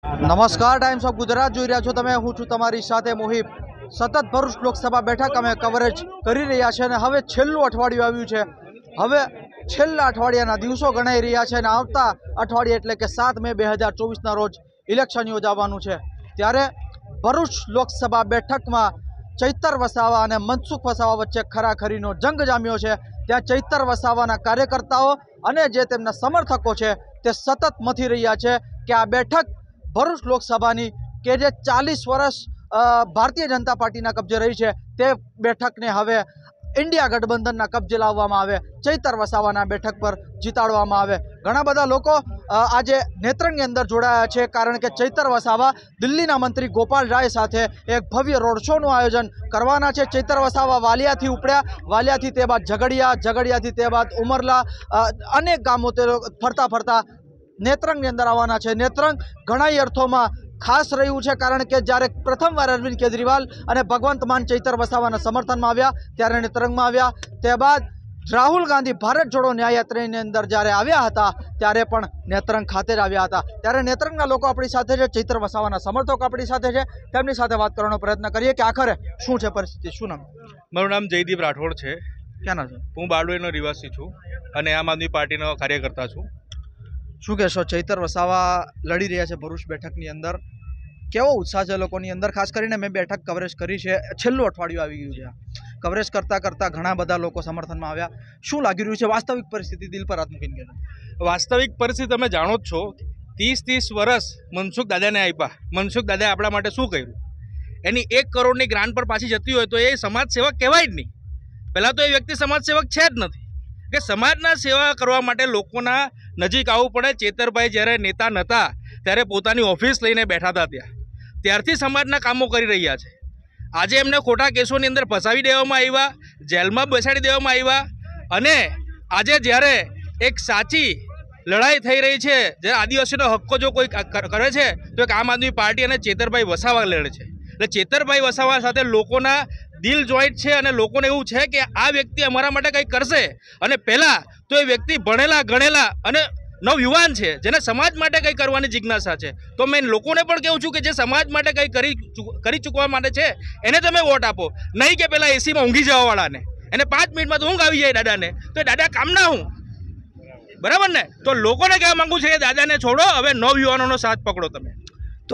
નમસ્કાર, times of Gujarat જોઈ રહ્યા છો તમે। હું છું તમારી સાથે મોહિબ। સતત ભરૂચ લોકસભા બેઠક અમે કવરેજ કરી રહ્યા છે અને હવે છેલ્લું અઠવાડિયું આવ્યું છે। હવે છેલ્લા અઠવાડિયાના દિવસો ગણાઈ રહ્યા છે અને આવતા અઠવાડિયે એટલે કે 7 મે 2024ના રોજ ઇલેક્શન યોજાવાનું છે। ત્યારે ભરૂચ લોકસભા બેઠકમાં ચૈતર વસાવા અને મનસુખ વસાવા વચ્ચે ખરાખરીનો જંગ જામ્યો છે। ત્યાં ચૈતર વસાવાના કાર્યકર્તાઓ અને જે તેમના સમર્થકો છે તે સતત મથી રહ્યા છે કે આ બેઠક ભરૂચ લોકસભાની કે જે 40 વર્ષ ભારતીય જનતા પાર્ટીના કબજે રહી છે તે બેઠકને હવે ઇન્ડિયા ગઠબંધનના કબજે લાવવામાં આવે, ચૈતર વસાવાના બેઠક પર જીતાડવામાં આવે। ઘણા બધા લોકો આજે નેત્રંગની અંદર જોડાયા છે કારણ કે ચૈતર વસાવા દિલ્હીના મંત્રી ગોપાલ રાય સાથે એક ભવ્ય રોડ શોનું આયોજન કરવાના છે। ચૈતર વસાવા વાલિયાથી ઉપડ્યા, વાલિયાથી તે બાદ ઝઘડિયા, ઝઘડિયાથી તે બાદ ઉમરલા, અનેક ગામો તે ફરતા ફરતા નેત્રંગની અંદર આવવાના છે। નેત્રંગ ઘણા અર્થોમાં ખાસ રહ્યું છે કારણ કે જ્યારે પ્રથમવાર અરવિંદ કેજરીવાલ અને ભગવંત માન ચૈતર વસાવાના સમર્થનમાં આવ્યા ત્યારે નેત્રંગમાં આવ્યા। તે બાદ રાહુલ ગાંધી ભારત જોડો ન્યાયયાત્રાની અંદર જ્યારે આવ્યા હતા ત્યારે પણ નેત્રંગ ખાતે જ આવ્યા હતા। ત્યારે નેત્રંગના લોકો આપણી સાથે છે, ચૈતર વસાવાના સમર્થકો આપણી સાથે છે। તેમની સાથે વાત કરવાનો પ્રયત્ન કરીએ કે આખરે શું છે પરિસ્થિતિ, શું નામ? મારું નામ જયદીપ રાઠોડ છે। ક્યાંના છો? હું બારડોલીનો રહેવાસી છું અને આમ આદમી પાર્ટીનો કાર્યકર્તા છું। શું કહેશો? ચૈતર વસાવા લડી રહ્યા છે ભરૂચ બેઠકની અંદર, કેવો ઉત્સાહ છે લોકોની અંદર? ખાસ કરીને મેં બેઠક કવરેજ કરી છે, છેલ્લું અઠવાડિયું આવી ગયું છે, કવરેજ કરતાં ઘણા બધા લોકો સમર્થનમાં આવ્યા। શું લાગી રહ્યું છે વાસ્તવિક પરિસ્થિતિ? દિલ પર હાથ મૂકીને કહેજો। વાસ્તવિક પરિસ્થિતિ તમે જાણો જ છો। 30 વર્ષ મનસુખ દાદાને આપ્યા। મનસુખ દાદાએ આપણા માટે શું કર્યું? એની 1 કરોડની ગ્રાન્ટ પર પાછી જતી હોય તો એ સમાજ સેવક કહેવાય જ નહીં। પહેલાં તો એ વ્યક્તિ સમાજ સેવક છે જ નથી કે સમાજના સેવા કરવા માટે લોકોના નજીક આવવું પડે। ચેતરભાઈ જ્યારે નેતા નહોતા ત્યારે પોતાની ઓફિસ લઈને બેઠા હતા, ત્યારથી સમાજના કામો કરી રહ્યા છે। આજે એમને ખોટા કેસોની અંદર ફસાવી દેવામાં આવ્યા, જેલમાં બેસાડી દેવામાં આવ્યા અને આજે જ્યારે એક સાચી લડાઈ થઈ રહી છે, જ્યારે આદિવાસીનો હક્કો જો કોઈ કરે છે તો એક આમ આદમી પાર્ટી અને ચેતરભાઈ વસાવા લડે છે। એટલે ચેતરભાઈ વસાવા સાથે લોકોના દિલ જોઈન્ટ છે અને લોકોને એવું છે કે આ વ્યક્તિ અમારા માટે કંઈક કરશે। અને પહેલાં તો એ વ્યક્તિ ભણેલા ગણેલા અને નવયુવાન છે જેને સમાજ માટે કંઈ કરવાની જિજ્ઞાસા છે। તો મેં લોકોને પણ કહું છું કે જે સમાજ માટે કંઈ કરી ચૂકવા માટે છે એને તમે વોટ આપો, નહીં કે પેલા એસીમાં ઊંઘી જવાવાળાને। એને 5 મિનિટમાં તો ઊંઘ આવી જાય દાદાને, તો દાદા કામના હું, બરાબર ને? તો લોકોને કહેવા માંગુ છે કે દાદાને છોડો, હવે નવયુવાનોનો સાથ પકડો તમે। તો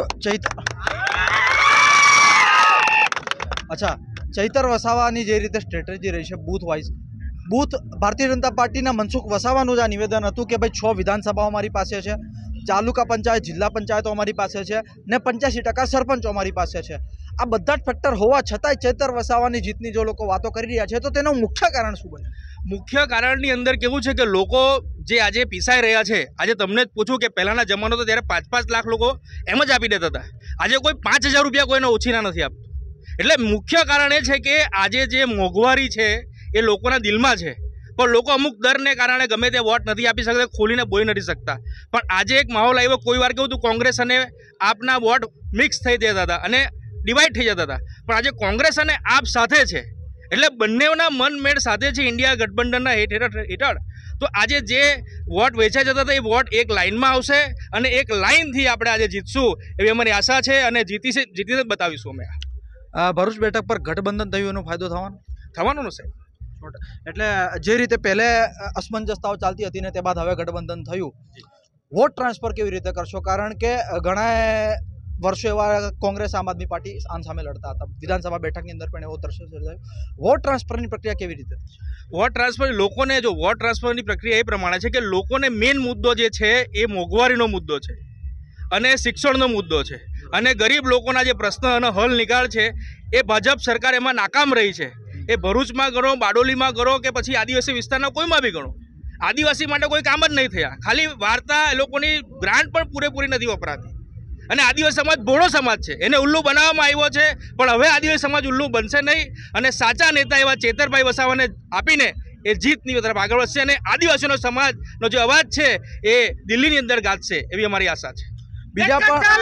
ચૈતર વસાવાની જે રીતે સ્ટ્રેટેજી રહી છે બૂથ ભારતીય જનતા પાર્ટીના મનસુખ વસાવાનું જ આ નિવેદન હતું કે ભાઈ 6 વિધાનસભાઓ અમારી પાસે છે, તાલુકા પંચાયત, જિલ્લા પંચાયતો અમારી પાસે છે ને 85% સરપંચો અમારી પાસે છે। આ બધા જ ફેક્ટર હોવા છતાંય ચૈતર વસાવાની જીતની જો લોકો વાતો કરી રહ્યા છે તો તેનું મુખ્ય કારણ શું બને? મુખ્ય કારણની અંદર કેવું છે કે લોકો જે આજે પીસાઈ રહ્યા છે, આજે તમને જ પૂછું કે પહેલાંના જમાનો તો ત્યારે 5-5 લાખ લોકો એમ જ આપી દેતા હતા, આજે કોઈ 5000 રૂપિયા કોઈને ઓછીના નથી આપતું। એટલે મુખ્ય કારણ એ છે કે આજે જે મોંઘવારી છે એ લોકોના દિલમાં છે, પણ લોકો અમુક દરને કારણે ગમે તે વોટ નથી આપી શકતા, ખોલીને બોલી નથી શકતા। પણ આજે એક માહોલ આવ્યો, કોઈ વાર કેવું હતું કોંગ્રેસ અને આપના વોટ મિક્સ થઈ જતા હતા અને ડિવાઈડ થઈ જતા હતા, પણ આજે કોંગ્રેસ અને આપ સાથે છે એટલે બંનેના મનમેળ સાથે છે ઇન્ડિયા ગઠબંધનના હેઠળ। તો આજે જે વોટ વેચાઈ જતા હતા એ વોટ એક લાઇનમાં આવશે અને એક લાઇનથી આપણે આજે જીતશું એવી અમારી આશા છે અને જીતીને બતાવીશું અમે। ભરૂચ બેઠક પર ગઠબંધન થયું એનો ફાયદો થવાનો ને સાહેબ? એટલે જે રીતે પહેલે અસમંજસતાઓ ચાલતી હતી ને તે બાદ હવે ગઠબંધન થયું, વોટ ટ્રાન્સફર કેવી રીતે કરશો? કારણ કે ઘણા વર્ષો એવા કોંગ્રેસ આમ આદમી પાર્ટી સામે લડતા હતા, વિધાનસભા બેઠકની અંદર પણ એવો દ્રશ્ય સર્જાયું। વોટ ટ્રાન્સફરની પ્રક્રિયા કેવી રીતે? વોટ ટ્રાન્સફર લોકોને, જો વોટ ટ્રાન્સફરની પ્રક્રિયા એ પ્રમાણે છે કે લોકોને મેઇન મુદ્દો જે છે એ મોંઘવારીનો મુદ્દો છે અને શિક્ષણનો મુદ્દો છે અને ગરીબ લોકોના જે પ્રશ્નનો હલ નિકાલ છે એ ભાજપ સરકાર એમાં નાકામ રહી છે। એ ભરૂચમાં ગણો, બારડોલીમાં ગણો કે પછી આદિવાસી વિસ્તારના કોઈમાં બી ગણો, આદિવાસી માટે કોઈ કામ જ નહીં થયા। ખાલી વાર્તા, એ લોકોની ગ્રાન્ટ પણ પૂરેપૂરી નથી વપરાતી અને આદિવાસી સમાજ ભોળો સમાજ છે, એને ઉલ્લુ બનાવવામાં આવ્યો છે, પણ હવે આદિવાસી સમાજ ઉલ્લુ બનશે નહીં અને સાચા નેતા એવા ચેતરભાઈ વસાવાને આપીને એ જીતની તરફ આગળ વધશે અને આદિવાસીનો સમાજનો જે અવાજ છે એ દિલ્હીની અંદર ગાજશે એવી અમારી આશા છે। બીજા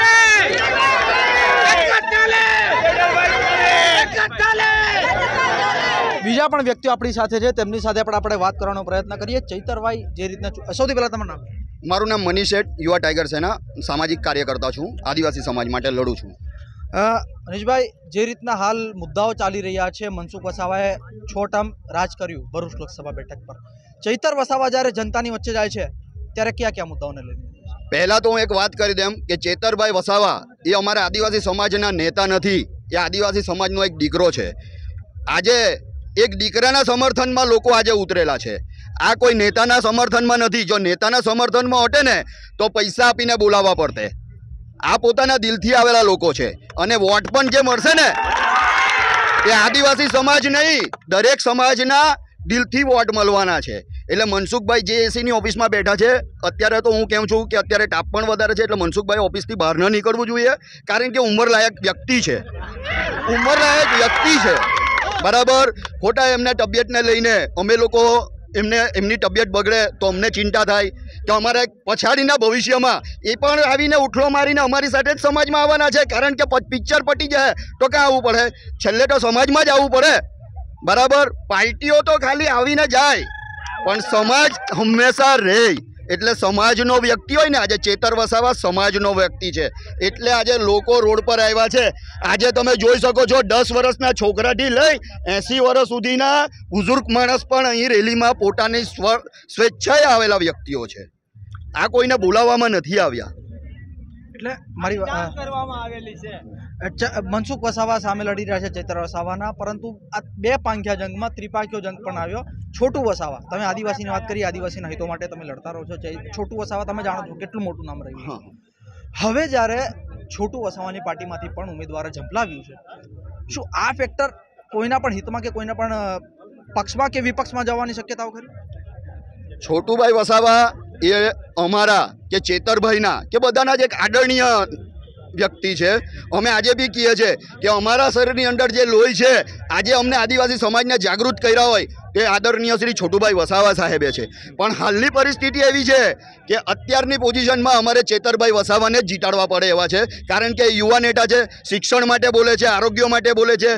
પણ વ્યક્તિઓ આપણી સાથે છે, તેમની સાથે પણ આપણે વાત કરવાનો પ્રયત્ન કરીએ। ચૈતરભાઈ, જે રીતના સૌથી પહેલાં તમારું નામ? મારું નામ મનીષ શેઠ, યુવા ટાઈગર સેના સામાજિક કાર્યકર્તા છું, આદિવાસી સમાજ માટે લડું છું. મનીષભાઈ, જે રીતના હાલ મુદ્દાઓ ચાલી રહ્યા છે, મનસુખ વસાવાએ 6 ટર્મ રાજ કર્યું ભરૂચ લોકસભા બેઠક પર. ચૈતર વસાવા જ્યારે જનતાની વચ્ચે જાય છે ત્યારે કયા કયા મુદ્દાઓને લઈને? પહેલાં તો હું એક વાત કરી દઉં કે ચેતરભાઈ વસાવા એ અમારા આદિવાસી સમાજના નેતા નથી, એ આદિવાસી સમાજનો એક દીકરો છે. આજે એક દીકરાના સમર્થનમાં લોકો આજે ઉતરેલા છે. આ કોઈ નેતાના સમર્થનમાં નથી. જો નેતાના સમર્થનમાં હોતે ને તો પૈસા આપીને બોલાવવા પડતે. આ પોતાના દિલથી આવેલા લોકો છે અને વોટ પણ જે મળશે ને એ આદિવાસી સમાજ નહીં, દરેક સમાજના દિલથી વોટ મળવાના છે. એટલે મનસુખભાઈ જે એસીની ઓફિસમાં બેઠા છે, અત્યારે તો હું કહું છું કે અત્યારે તાપ પણ વધારે છે, એટલે મનસુખભાઈ ઓફિસથી બહાર ન નીકળવું જોઈએ, કારણ કે ઉંમરલાયક વ્યક્તિ છે, બરાબર. ખોટા એમને તબિયતને લઈને અમે લોકો એમની તબિયત બગડે તો અમને ચિંતા થાય કે અમારે પછાડીના ભવિષ્યમાં એ પણ આવીને ઉઠલો મારીને અમારી સાથે જ સમાજમાં આવવાના છે, કારણ કે પિક્ચર પટી જાય તો ક્યાં આવવું પડે? છેલ્લે તો સમાજમાં જ આવવું પડે, બરાબર. પાર્ટીઓ તો ખાલી આવીને જાય પણ સમાજ હંમેશા રહે. એટલે સમાજનો વ્યક્તિ હોય ને, આજે ચેતર વસાવા સમાજનો વ્યક્તિ છે, એટલે આજે લોકો રોડ પર આવ્યા છે. આજે તમે જોઈ શકો છો 10 વર્ષના છોકરાથી લઈ 80 વર્ષ સુધીના બુઝુર્ગ માણસ પણ અહીં રેલીમાં પોતાની સ્વેચ્છાએ આવેલા વ્યક્તિઓ છે. આ કોઈને બોલાવવામાં નથી આવ્યા. એટલે મારી કરવામાં આવેલી છે. મનસુખ વસાવા સામે લડી રહ્યા છે ચૈતર વસાવાના, પરંતુ આ 2 પાંખિયા જંગમાં ત્રિપાંખિયો જંગ પણ આવ્યો. છોટુ વસાવા, તમે આદિવાસીની વાત કરી, આદિવાસીના હિતો માટે તમે લડતા રહો છો. છોટુ વસાવા તમે જાણો છો કેટલું મોટું નામ રહ્યું. હવે જ્યારે છોટુ વસાવાની પાર્ટીમાંથી પણ ઉમેદવારે ઝંપલાવ્યું છે, શું આ ફેક્ટર કોઈના પણ હિતમાં કે કોઈના પણ પક્ષમાં કે વિપક્ષમાં જવાની શક્યતાઓ ખરી? છોટુભાઈ વસાવા એ અમારા કે ચેતરભાઈના કે બધાના જ એક આદરણીય વ્યક્તિ છે. અમે આજે બી કહીએ છીએ કે અમારા શરીરની અંદર જે લોહી છે, આજે અમને આદિવાસી સમાજને જાગૃત કર્યા હોય તે આદરણીય શ્રી છોટુભાઈ વસાવા સાહેબે છે. પણ હાલની પરિસ્થિતિ એવી છે કે અત્યારની પોઝિશનમાં અમારે ચેતરભાઈ વસાવાને જ જીતાડવા પડે એવા છે, કારણ કે યુવા નેતા છે, શિક્ષણ માટે બોલે છે, આરોગ્ય માટે બોલે છે,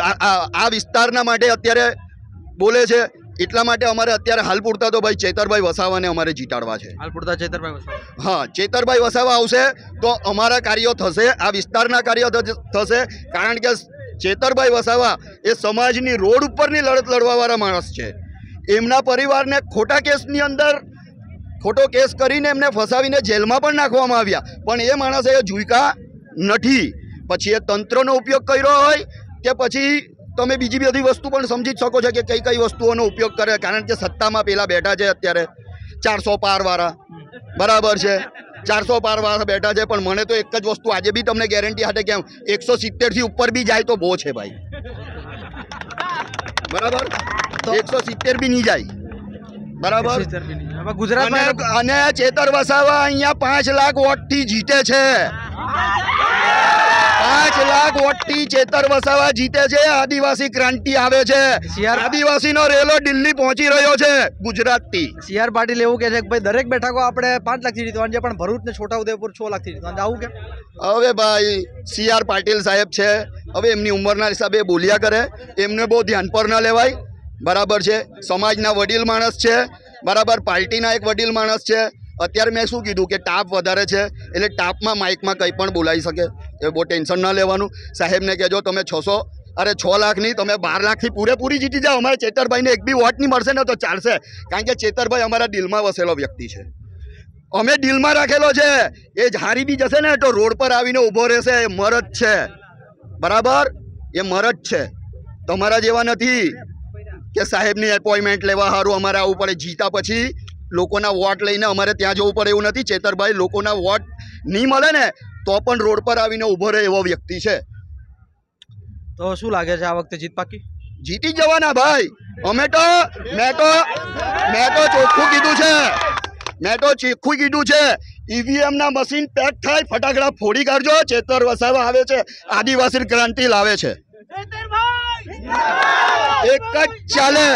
આ વિસ્તારના માટે અત્યારે બોલે છે. એટલા માટે અમારે અત્યારે હાલ પૂરતા તો ભાઈ ચેતરભાઈ વસાવાને અમારે જીતાડવા છે. હાલ પૂરતા ચૈતરભાઈ વસાવા. હા, ચેતરભાઈ વસાવા આવશે તો અમારા કાર્યો થશે, આ વિસ્તારના કાર્યો થશે, કારણ કે ચેતરભાઈ વસાવા એ સમાજની રોડ ઉપરની લડત લડવાવાળા માણસ છે. એમના પરિવારને ખોટા કેસની અંદર ખોટો કેસ કરીને એમને ફસાવીને જેલમાં પણ નાખવામાં આવ્યા, પણ એ માણસે એ ઝૂક્યા નથી. પછી એ તંત્રનો ઉપયોગ કર્યો હોય કે પછી તમે બીજી બધી વસ્તુ પણ સમજી જ શકો છો કે કઈ કઈ વસ્તુઓનો ઉપયોગ કરે, કારણ કે સત્તામાં પેલા બેઠા છે અત્યારે 400 પારવાળા, બરાબર છે, 400 પારવાળા બેઠા છે. પણ મને તો એક જ વસ્તુ આજે બી તમને ગેરંટી સાથે કેમ 170 થી ઉપર બી જાય તો બહુ છે ભાઈ, બરાબર. 170 બી નહીં જાય, બરાબર. ગુજરાત અને ચેતર વસાવા અહીંયા 5 લાખ વોટથી જીતે છે. 5 લાખ વોટથી ચેતર વસાવા જીતે છે. આદિવાસી ક્રાંતિ આવે છે, આદિવાસીનો રેલો દિલ્હી પહોંચી રહ્યો છે ગુજરાતથી. CR પાટીલ એવું કહે છે કે ભાઈ દરેક બેઠકો આપણે 5 લાખથી જીતવાની છે, પણ ભરૂચ ને છોટાઉદેપુર 6 લાખથી જીતવાની. આવું કેમ? હવે ભાઈ CR પાટીલ સાહેબ છે, હવે એમની ઉંમરના હિસાબે બોલ્યા કરે, એમને બહુ ધ્યાન પર ન લેવાય, બરાબર છે. સમાજના વડીલ માણસ છે, બરાબર, પાર્ટીના એક વડીલ માણસ છે. અત્યારે મેં શું કીધું કે તાપ વધારે છે, એટલે તાપમાં માઇકમાં કંઈ પણ બોલાવી શકે, એ બહુ ટેન્શન ન લેવાનું. સાહેબને કહેજો તમે 6 લાખ નહીં, તમે 12 લાખથી પૂરેપૂરી જીતી જાઓ. અમારા ચેતરભાઈને એક બી વોટ નહીં મળશે ને તો ચાલશે, કારણ કે ચેતરભાઈ અમારા દિલમાં વસેલો વ્યક્તિ છે, અમે દિલમાં રાખેલો છે. એ હારી બી જશે ને તો રોડ પર આવીને ઊભો રહેશે, એ મરદ છે, બરાબર, એ મરદ છે, તમારા જેવા નથી કે સાહેબની એપોઇન્ટમેન્ટ લેવા સારું અમારે આવવું પડે. જીતા પછી લોકોના વોટ લઈને અમારે ત્યાં જવું પડે એવું નથી. ચેતરભાઈ લોકોના વોટ નહીં મળે ને તો પણ રોડ પર આવીને ઊભો રહે એવો વ્યક્તિ છે. તો શું લાગે છે આ વખતે જીત પાકી? જીતી જવાના ભાઈ. મેં તો ચોખ્ખું કીધું છે, EVM ના મશીન પેક થાય, ફટાકડા ફોડી કાઢજો. ચેતર વસાવા આવે છે, આદિવાસી ક્રાંતિ લાવે છે. એક જ ચાલે.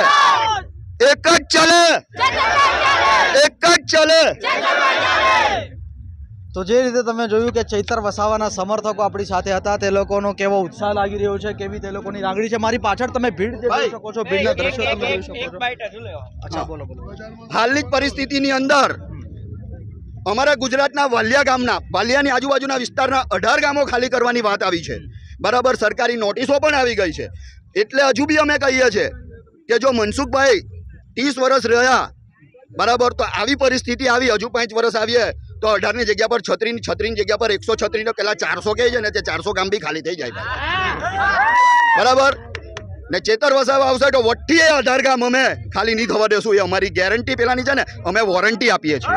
તો જે રીતે તમે જોયું કે ચૈતર વસાવાના સમર્થકો આપણી સાથે હતા, તે લોકોનો કેવો ઉત્સાહ લાગી રહ્યો છે, કેવી તે લોકોની લાગણી છે. મારી પાછળ તમે ભીડ જોઈ શકો છો, ભીડના દ્રશ્યો તમે જોઈ શકો છો. અચ્છા, બોલો. હાલની પરિસ્થિતિની અંદર અમારા ગુજરાતના વાલિયા ગામના વાલિયાની આજુબાજુના વિસ્તારના 18 ગામો ખાલી કરવાની વાત આવી છે, બરાબર. સરકારી નોટિસો પણ આવી ગઈ છે. એટલે હજુ બી અમે કહીએ છીએ કે જો મનસુખભાઈ 30 વર્ષ રહ્યા, બરાબર, તો આવી પરિસ્થિતિ આવી, હજુ 5 વર્ષ આવીએ તો 18ની જગ્યા પર 36ની જગ્યા પર 136 ને પેલા 400 કહે છે ને, તે 400 ગામ બી ખાલી થઈ જાય, બરાબર. ને ચેતર વસાવા આવશે તો વઠ્ઠીએ 18 ગામ અમે ખાલી નહીં થવા દેશું. એ અમારી ગેરંટી પેલાની છે ને, અમે વોરંટી આપીએ છીએ.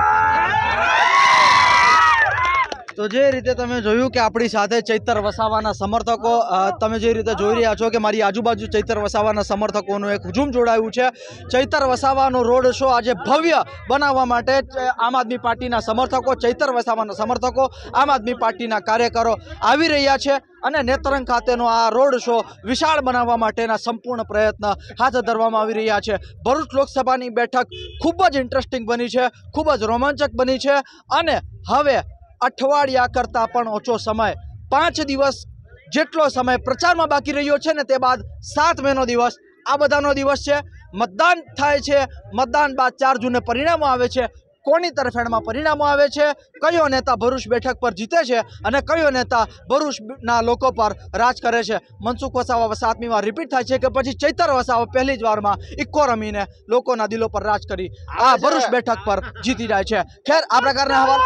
તો જે રીતે તમે જોયું કે આપણી સાથે ચૈતર વસાવાના સમર્થકો, તમે જે રીતે જોઈ રહ્યા છો કે મારી આજુબાજુ ચૈતર વસાવાના સમર્થકોનું એક હુજુમ જોડાયું છે. ચૈતર વસાવાનો રોડ શો આજે ભવ્ય બનાવવા માટે આમ આદમી પાર્ટીના સમર્થકો, ચૈતર વસાવાના સમર્થકો, આમ આદમી પાર્ટીના કાર્યકરો આવી રહ્યા છે અને નેત્રંગ ખાતેનો આ રોડ શો વિશાળ બનાવવા માટેના સંપૂર્ણ પ્રયત્ન હાથ ધરવામાં આવી રહ્યા છે. ભરૂચ લોકસભાની બેઠક ખૂબ જ ઇન્ટરેસ્ટિંગ બની છે, ખૂબ જ રોમાંચક બની છે અને હવે અઠવાડિયા કરતાં પણ ઓછો સમય, 5 દિવસ જેટલો સમય પ્રચારમાં બાકી રહ્યો છે ને તે બાદ 7 મેનો દિવસ આ બધાનો દિવસ છે. મતદાન થાય છે, મતદાન બાદ 4 જૂને પરિણામો આવે છે. કોની તરફેણમાં પરિણામો આવે છે, કયો નેતા ભરૂચ બેઠક પર જીતે છે અને કયો નેતા ભરૂચના લોકો પર રાજ કરે છે. મનસુખ વસાવા 7મી વાર રિપીટ થાય છે કે પછી ચૈતર વસાવા પહેલી જ વારમાં ઇક્કો રમીને લોકોના દિલો પર રાજ કરી આ ભરૂચ બેઠક પર જીતી જાય છે. ખેર, આ પ્રકારના અહેવાલ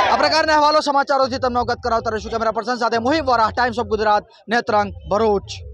સમાચારોથી તમને અવગત કરાવતા રહીશું. કેમેરા પર્સન સાથે મોહિબ વોરા, ટાઈમ્સ ઓફ ગુજરાત, નેત્રંગ, ભરૂચ.